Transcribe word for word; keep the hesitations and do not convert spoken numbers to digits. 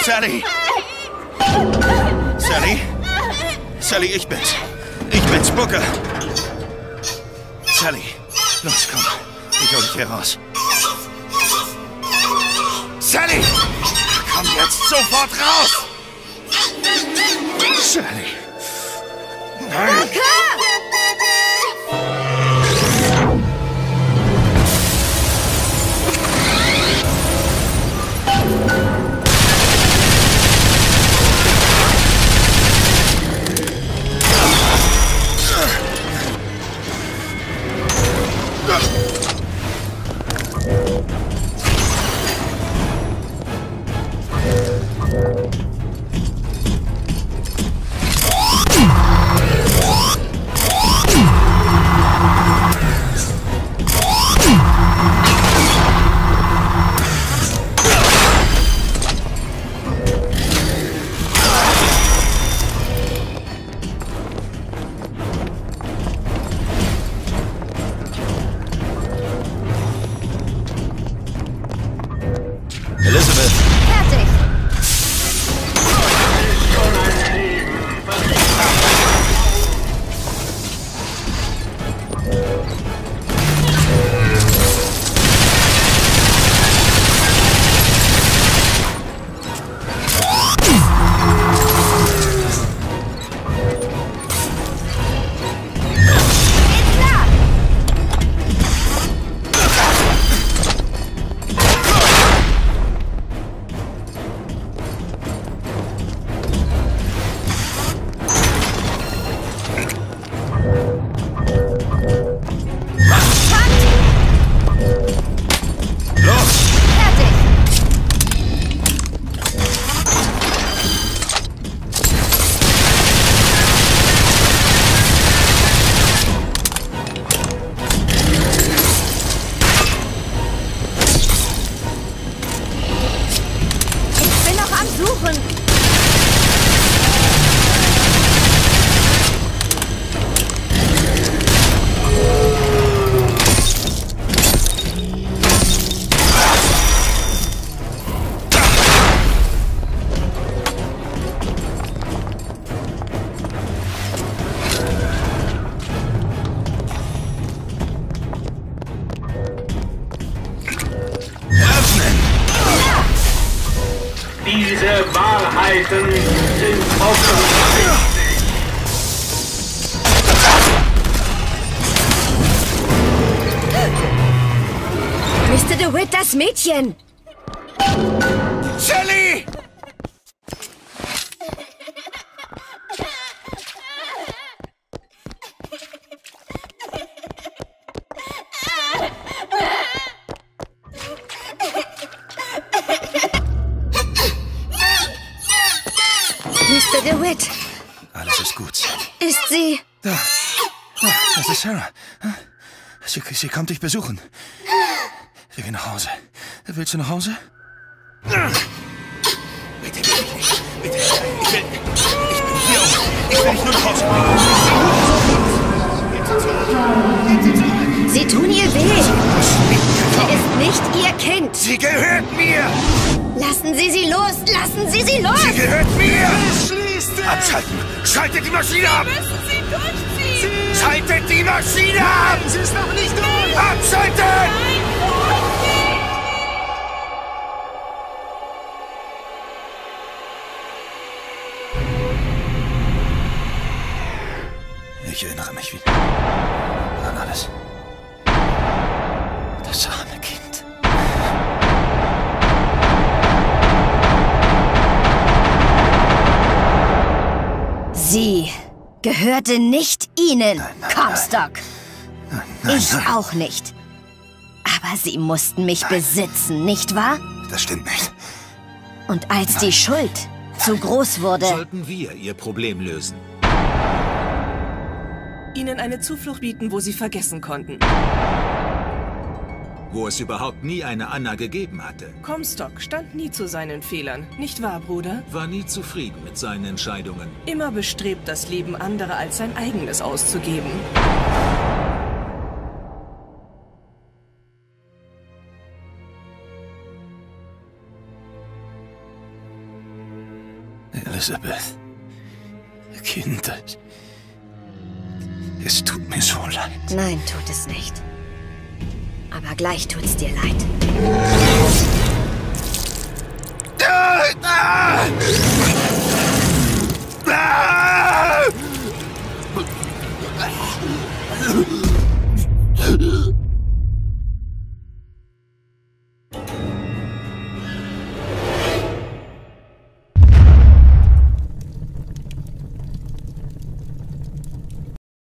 Sally! Sally? Sally, ich bin's. Ich bin's, Booker. Sally, los, komm. Ich hol dich hier raus. Sally! Komm jetzt sofort raus! Sally! Nein! Elizabeth! Fertig! Diese Wahrheiten sind offensichtlich. Mister DeWitt, das Mädchen! Sally! Mister DeWitt! Alles ist gut, Sally. Ist sie... Da. Da, das ist Sarah. Sie, sie kommt dich besuchen. Wir gehen nach Hause. Willst du nach Hause? Bitte, bitte, bitte. Ich will... Ich bin hier. Ich will nicht nur nach Hause. Sie tun ihr weh. Sie ist nicht ihr Kind. Sie gehört mir. Lassen Sie sie los. Lassen Sie sie los. Sie gehört mir. Schließt es! Abschalten. Schaltet die Maschine ab. Wir müssen sie durchziehen! Schaltet die Maschine ab. Sie ist noch nicht durch! Abschalten. Ich erinnere mich wieder an alles. Das arme Kind. Sie gehörte nicht Ihnen, Nein, nein, Comstock. Nein, nein, Ich nein. auch nicht. Aber Sie mussten mich besitzen, nicht wahr? Das stimmt nicht. Und als die Schuld zu groß wurde... Sollten wir Ihr Problem lösen? Ihnen eine Zuflucht bieten, wo Sie vergessen konnten. Wo es überhaupt nie eine Anna gegeben hatte. Comstock stand nie zu seinen Fehlern, nicht wahr, Bruder? War nie zufrieden mit seinen Entscheidungen. Immer bestrebt, das Leben anderer als sein eigenes auszugeben. Elizabeth. Kind. Es tut mir so leid. Nein, tut es nicht. Aber gleich tut's dir leid. Ah, ah!